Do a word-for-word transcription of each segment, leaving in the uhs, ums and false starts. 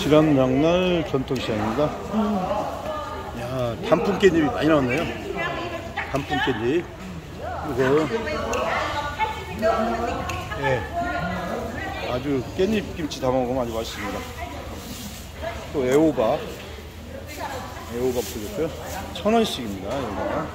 지난장날 전통시장입니다. 음. 야, 단풍 깻잎이 많이 나왔네요. 단풍 깻잎. 이거 예, 아주 깻잎 김치 담아 먹으면 아주 맛있습니다. 또 애호박, 애호박도 좋고요. 천 원씩입니다. 여기가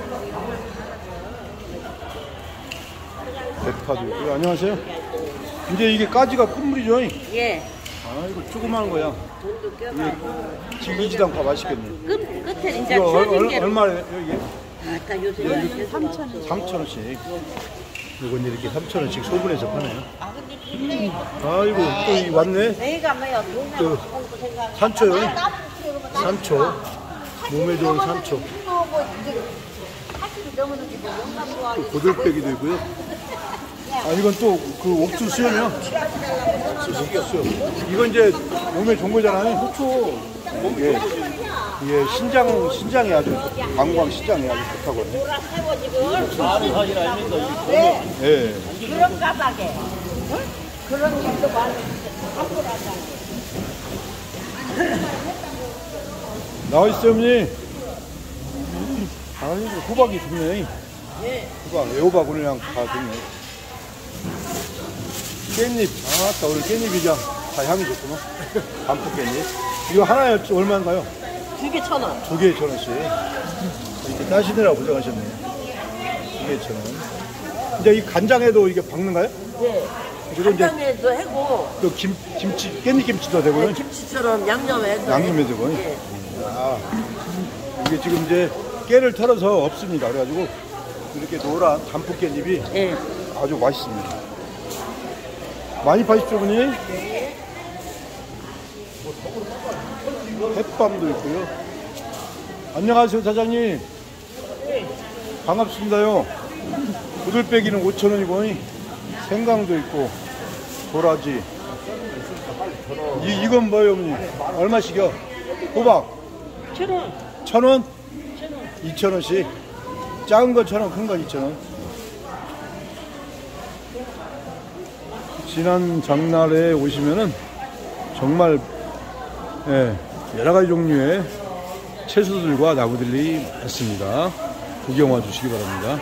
대파도 있고요. 안녕하세요. 이제 이게 까지가 끝물이죠? 예. 아, 이거 조그마한 거야. 돈도 껴가고. 질기지도 않고 맛있겠네. 끝, 끝에 이제 이거 얼, 추워진 게로. 얼마예요, 이게? 아까 요새 삼천 원. 삼천 원씩. 이건 이렇게 삼천 원씩 소분해서 파네요. 아이고, 또 이 왔네. 내가 뭐야, 또 산초요. 산초. 몸에 좋은 산초. 또 고들빼기도 있고요. 아, 이건 또 그 옥수수요. 옥수수. 이건 이제 몸에 좋은 거잖아요. 그렇죠. 예. 예, 신장, 신장이 아주, 방광 신장이 아주 좋다고 하네. 많은 사실 아닙니까? 네. 예. 그런 가닥에. 그런 일도 많이 나와 있어요, 어머니. 아이고, 호박이 좋네. 예. 호박, 애호박 그냥 다 좋네. 깻잎. 아따, 오늘 깻잎이죠. 다 향이 좋구만. 단풍 깻잎. 이거 하나에 얼마인가요? 두 개 천 원. 두 개에 천 원씩. 이렇게 따시느라고 고생하셨네요. 두 개에 천 원. 이제 이 간장에도 이게 박는가요? 네. 그리고 이제 간장에도 하고. 또 김, 김치, 깻잎 김치도 되고요. 네, 김치처럼 양념해도. 양념에 되고. 네. 아, 이게 지금 이제 깨를 털어서 없습니다. 그래가지고 이렇게 노란 단풍 깻잎이 네. 아주 맛있습니다. 많이 파십시오, 분이. 네. 햇밤도 있고요. 안녕하세요, 사장님. 반갑습니다요. 고들빼기는 오천 원이고, 생강도 있고, 도라지. 이, 이건 뭐예요, 어머니? 얼마씩이요? 호박? 천 원. 천 원? 이천 원씩. 작은 건 천 원, 큰 건 이천 원. 지난 장날에 오시면은 정말 예, 여러 가지 종류의 채소들과 나무들이 많습니다. 구경 와 주시기 바랍니다.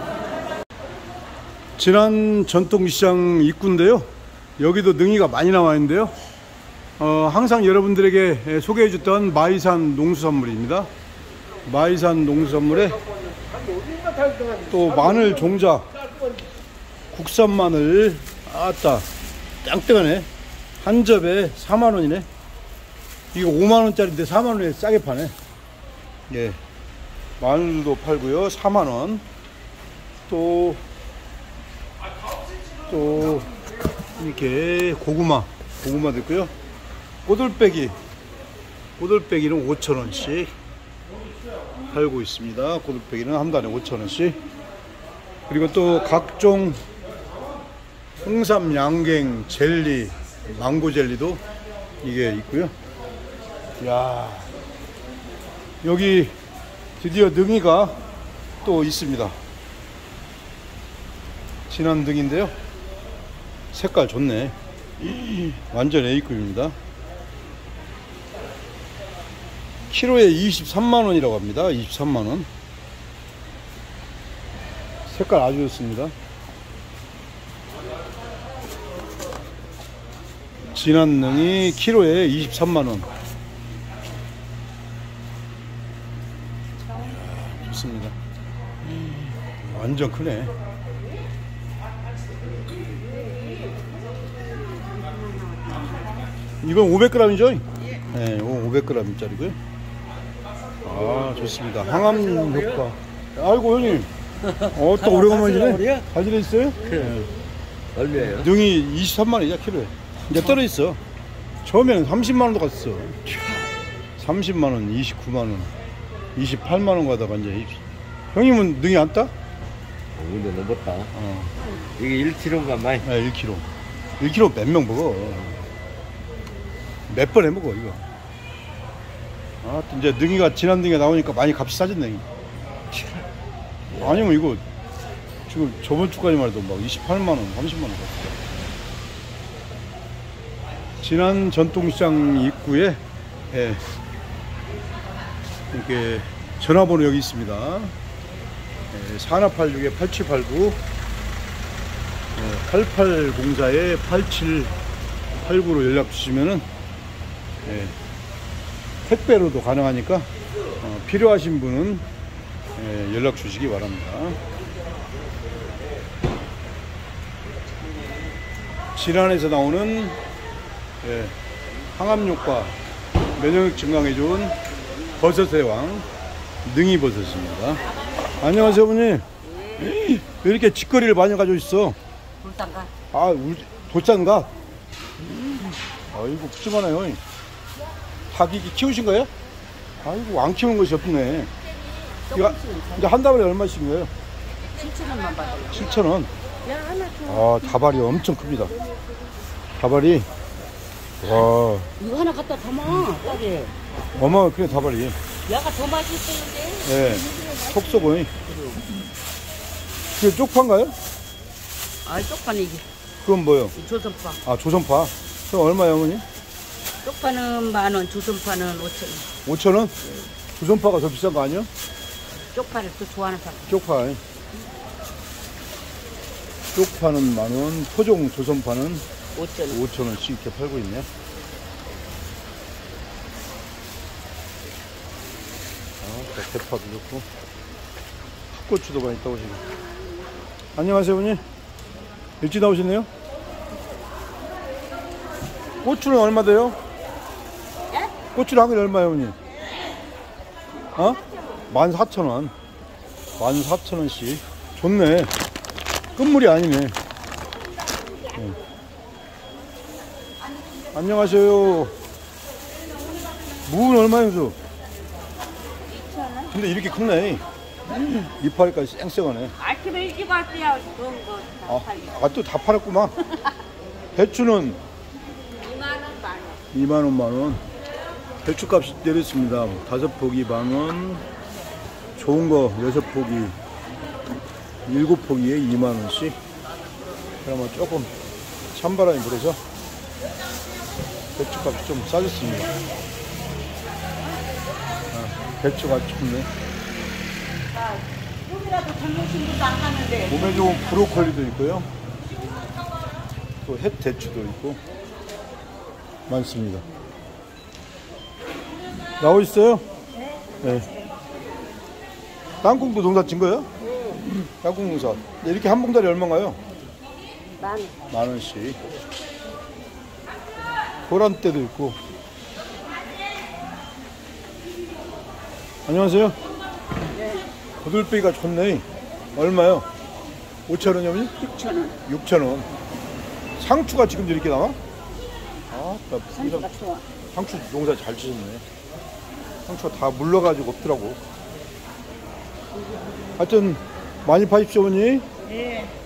지난 전통시장 입구인데요. 여기도 능이가 많이 나와 있는데요. 어, 항상 여러분들에게 소개해 줬던 마이산 농수산물입니다. 마이산 농수산물에 또 마늘 종자, 국산 마늘, 아따 짱땡하네. 한 접에 사만 원이네. 이거 오만 원짜리인데 사만 원에 싸게 파네. 예, 마늘도 팔고요. 사만 원. 또, 또 이렇게 고구마, 고구마도 있고요. 꼬들빼기, 꼬들빼기는 오천 원씩 팔고 있습니다. 꼬들빼기는 한 단에 오천 원씩. 그리고 또 각종 홍삼, 양갱, 젤리, 망고 젤리도 이게 있고요. 야, 여기 드디어 능이가 또 있습니다. 진한 능인데요. 색깔 좋네. 완전 A급입니다. 키로에 이십삼만 원이라고 합니다. 이십삼만 원. 색깔 아주 좋습니다. 진한 능이 키로에 이십삼만 원. 좋습니다. 완전 크네. 이건 오백 그램이죠? 네, 이건 오백 그램짜리고요. 아, 좋습니다. 항암 효과. 아이고, 형님. 어, 또 오래간만이네. 잘 지내셨어요? 네. 얼마예요? 능이 이십삼만 원이야, 키로에. 이제 떨어졌어. 처음에는 삼십만 원도 갔었어. 삼십만 원, 이십구만 원, 이십팔만 원 가다가 이제. 형님은 능이 안 따? 오늘 넘었다. 어. 이게 일 킬로그램가 많이. 네, 일 킬로그램. 일 킬로그램 몇 명 먹어? 몇 번 해 먹어, 이거. 아, 이제 능이가, 진한 능이가 나오니까 많이 값이 싸졌네. 아니면 이거, 지금 저번 주까지만 해도 막 이십팔만 원, 삼십만 원. 진안 전통시장 입구에 예, 이렇게 전화번호 여기 있습니다. 예, 사하팔육에 팔칠팔구 예, 팔팔공사에 팔칠팔구로 연락 주시면은 예, 택배로도 가능하니까 어, 필요하신 분은 예, 연락 주시기 바랍니다. 진안에서 나오는 예, 항암효과, 면역력 증강에 좋은 버섯의 왕 능이버섯입니다. 안녕하세요, 어머니. 왜 이렇게 직거리를 많이 가지고 있어? 불쌍가. 아, 울, 도짠가? 아이고, 푸짐하네요. 닭이 키우신 거예요? 아이고, 안 키우는 것이 없네. 이거, 이제 한 다발에 얼마씩인 거예요? 칠천 원만 받아요. 칠천 원. 야, 하나 줘. 아, 다발이 엄청 큽니다. 다발이, 와, 이거 하나 갖다 담아, 딸이. 어마, 그래, 다발이. 야가 더 맛있었는데. 예, 속 쏘고. 그게 쪽파인가요? 아, 쪽파는 이게. 그건 뭐요? 조선파. 아, 조선파. 그럼 얼마요, 어머니? 쪽파는 만 원, 조선파는 오천 원. 오천 원? 조선파가 더 비싼 거 아니야? 쪽파를 또 좋아하는 사람. 쪽파. 쪽파는 만 원, 토종 조선파는 오천 원. 오천 원씩 이렇게 팔고 있네. 아, 대파도 좋고. 풋고추도 많이 있다고 지금. 안녕하세요, 어머니. 일찍 나오셨네요? 고추는 얼마 돼요? 예? 고추는 한 그릇 얼마예요, 어머니? 어? 만 사천 원. 만 사천 원씩. 좋네. 끝물이 아니네. 네. 안녕하세요. 무는 얼마예요, 저? 이천 원? 근데 이렇게 크네. 이파리까지 쌩쌩하네. 아침에 일찍 왔어요. 좋은 거. 아, 아, 또 다 팔았구만. 배추는 이만 원, 만 원. 이만 원, 만 원. 배추값이 내렸습니다. 다섯 포기 만 원. 좋은 거 여섯 포기, 일곱 포기에 이만 원씩. 그러면 조금 찬바람이 불어서 배추값이 좀 싸졌습니다. 아, 배추가 좋네. 조금이라도 젊으신 분도 안 가는데. 몸에 좋은 브로콜리도 있고요. 또 햇대추도 있고 많습니다. 나오 있어요? 네. 땅콩도 농사 진 거예요? 네. 땅콩 농사. 이렇게 한 봉다리 얼마인가요? 만 원. 만 원씩. 보란대도 있고. 안녕하세요. 고들빼기가 좋네. 얼마요? 오천 원이요? 육천 원. 육천 원. 상추가 지금도 이렇게 나와? 아, 나 상추가 좋아. 상추 농사 잘 지셨네. 상추가 다 물러가지고 없더라고. 하여튼 많이 파십시오, 어머니. 네.